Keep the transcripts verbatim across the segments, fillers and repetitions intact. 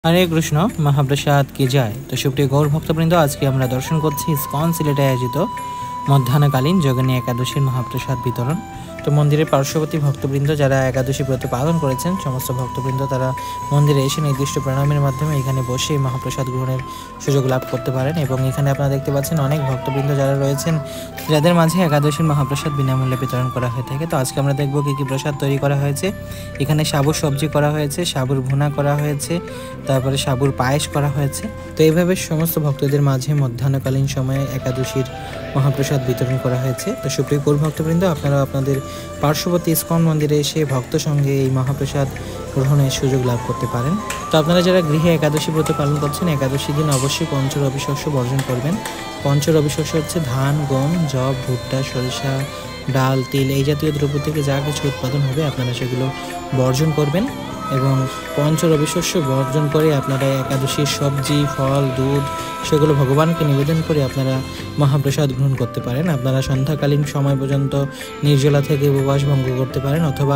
হরে কৃষ্ণ। মহাপ্রসাদ কি যায়। তো সুপ্রিয় গৌর ভক্তবৃন্দ, আজকে আমরা দর্শন করছি ইসকন সিলেটে আয়োজিত মধ্যাহ্নকালীন যোগিনী একাদশীর মহাপ্রসাদ বিতরণ। তো মন্দিরের পার্শ্ববর্তী ভক্তবৃন্দ যারা একাদশী ব্রত পালন করেছেন, সমস্ত ভক্তবৃন্দ তারা মন্দিরে এসে নির্দিষ্ট প্রণামের মাধ্যমে এখানে বসে মহাপ্রসাদ গ্রহণের সুযোগ লাভ করতে পারেন। এবং এখানে আপনারা দেখতে পাচ্ছেন অনেক ভক্তবৃন্দ যারা রয়েছেন, যাদের মাঝে একাদশীর মহাপ্রসাদ বিনামূল্যে বিতরণ করা হয়ে থাকে। তো আজকে আমরা দেখব কী কী প্রসাদ তৈরি করা হয়েছে। এখানে সাবুর সবজি করা হয়েছে, সাবুর ভুনা করা হয়েছে, তারপরে সাবুর পায়েস করা হয়েছে। তো এইভাবে সমস্ত ভক্তদের মাঝে মধ্যাহ্নকালীন সময়ে একাদশীর মহাপ্রসাদ বিতরণ করা হয়েছে। তো সুপ্রিয় গৌর ভক্তবৃন্দ, আপনারা আপনাদের পার্শ্ববর্তী ইসকন মন্দিরে এসে ভক্ত সঙ্গে এই মহাপ্রসাদ গ্রহণের সুযোগ লাভ করতে পারেন। তো আপনারা যারা গৃহে একাদশী ব্রত পালন করছেন, একাদশী দিন অবশ্যই পঞ্চ রবি শস্য বর্জন করবেন। পঞ্চ রবি শস্য হচ্ছে ধান, গম, যব, ভুট্টা, সরিষা, ডাল, তিল এই জাতীয় দ্রব্য থেকে যা কিছু উৎপাদন হবে আপনারা সেগুলো বর্জন করবেন। এবং পঞ্চ রবি শস্য বর্জন করে আপনারা একাদশীর সবজি, ফল, দুধ সেগুলো ভগবানকে নিবেদন করে আপনারা মহাপ্রসাদ গ্রহণ করতে পারেন। আপনারা সন্ধ্যাকালীন সময় পর্যন্ত নির্জলা থেকে উপবাস ভঙ্গ করতে পারেন, অথবা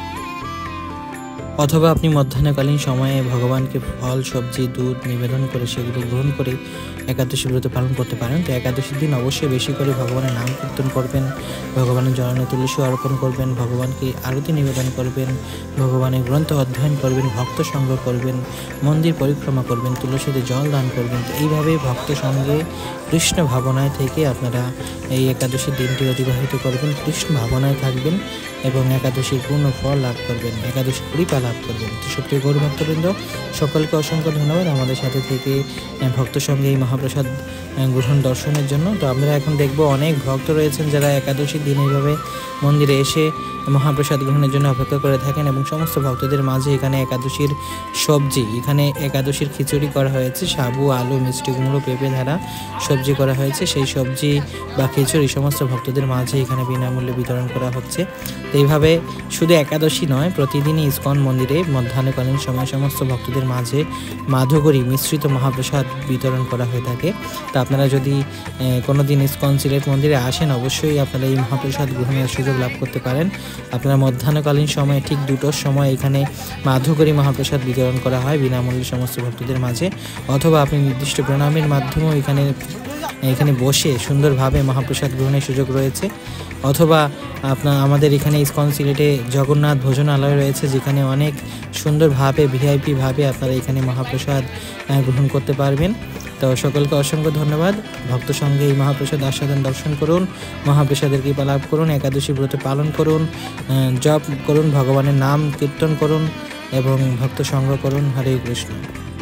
অথবা আপনি মধ্যাহ্নকালীন সময়ে ভগবানকে ফল, সবজি, দুধ নিবেদন করে সেগুলো গ্রহণ করে একাদশী ব্রত পালন করতে পারেন। তো একাদশীর দিন অবশ্যই বেশি করে ভগবানের নাম কীর্তন করবেন, ভগবানের চরণে তুলসী অর্পণ করবেন, ভগবানকে আরতি নিবেদন করবেন, ভগবানের গ্রন্থ অধ্যয়ন করবেন, ভক্ত সঙ্গ করবেন, মন্দির পরিক্রমা করবেন, তুলসীতে জল দান করবেন। তো এইভাবে ভক্ত সঙ্গে কৃষ্ণ ভাবনায় থেকে আপনারা এই একাদশীর দিনটি অতিবাহিত করবেন, কৃষ্ণ ভাবনায় থাকবেন এবং একাদশীর পূর্ণ ফল লাভ করবেন, একাদশী কৃপা লাভ করবেন। তো সুপ্রিয় গৌর ভক্তবৃন্দ, সকলকে অসংখ্য ধন্যবাদ আমাদের সাথে থেকে ভক্ত সঙ্গে এই মহাপ্রসাদ গ্রহণ দর্শনের জন্য। তো আমরা এখন দেখব অনেক ভক্ত রয়েছেন যারা একাদশীর দিন এইভাবে মন্দিরে এসে মহাপ্রসাদ গ্রহণের জন্য অপেক্ষা করে থাকেন। এবং সমস্ত ভক্তদের মাঝে এখানে একাদশীর সবজি, এখানে একাদশীর খিচুড়ি করা হয়েছে, সাবু, আলু, মিষ্টি কুমড়ো, পেঁপে ধারা সবজি করা হয়েছে। সেই সবজি বা খিচুড়ি সমস্ত ভক্তদের মাঝে এখানে বিনামূল্যে বিতরণ করা হচ্ছে। তো এইভাবে শুধু একাদশী নয়, প্রতিদিনই ইসকন মন্দিরে মধ্যাহ্নকালীন সময় সমস্ত ভক্তদের মাঝে মাধুকরী মিশ্রিত মহাপ্রসাদ বিতরণ করা হয়ে থাকে। তো আপনারা যদি কোনো দিন ইসকন সিলেট মন্দিরে আসেন, অবশ্যই আপনারা এই মহাপ্রসাদ গ্রহণের সুযোগ লাভ করতে পারেন। আপনারা মধ্যাহ্নকালীন সময়ে ঠিক দুটোর সময় এখানে মাধুকরী মহাপ্রসাদ বিতরণ করা হয় বিনামূল্যে সমস্ত ভক্তদের মাঝে। অথবা আপনি নির্দিষ্ট প্রণামের মাধ্যমেও এখানে এখানে বসে সুন্দরভাবে মহাপ্রসাদ গ্রহণের সুযোগ রয়েছে। অথবা আপনার আমাদের এখানে ইসকন সিলেটে জগন্নাথ ভোজনালয় রয়েছে, যেখানে অনেক সুন্দরভাবে ভিআইপি ভাবে আপনারা এখানে মহাপ্রসাদ গ্রহণ করতে পারবেন। তো সকলকে অসংখ্য ধন্যবাদ। ভক্ত সঙ্গে এই মহাপ্রসাদ আস্বাদন দর্শন করুন, মহাপ্রসাদের কৃপা লাভ করুন, একাদশী ব্রত পালন করুন, জপ করুন, ভগবানের নাম কীর্তন করুন এবং ভক্ত সঙ্গ করুন। হরে কৃষ্ণ।